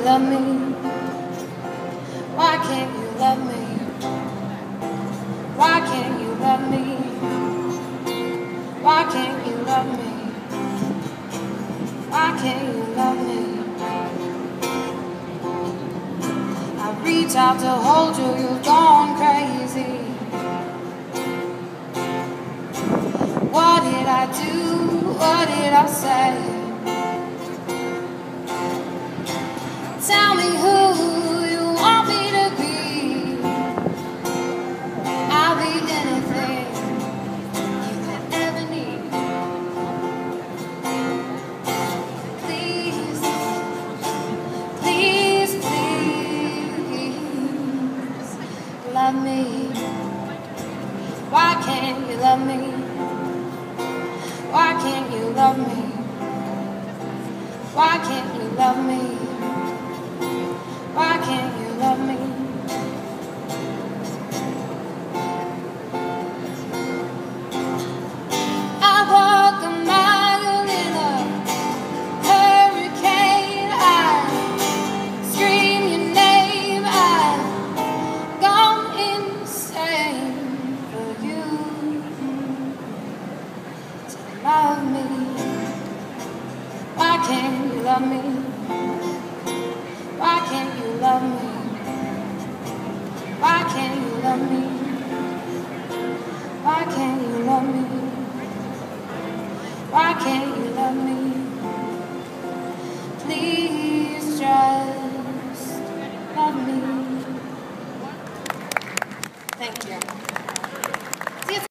love me? Why can't you love me? Why can't you love me? Why can't you love me? Why can't you love me? I reach out to hold you, you've gone crazy. What did I do? What did I say? Tell me who you want me to be. I'll be anything you could ever need. Please, please, please love me. Why can't you love me? Why can't you love me? Why can't you love me? Why can't you love me? I walk a mile in a hurricane. I scream your name. I've gone insane for you to love me. Why can't you love me? Why can't you love me? Why can't you love me? Why can't you love me? Why can't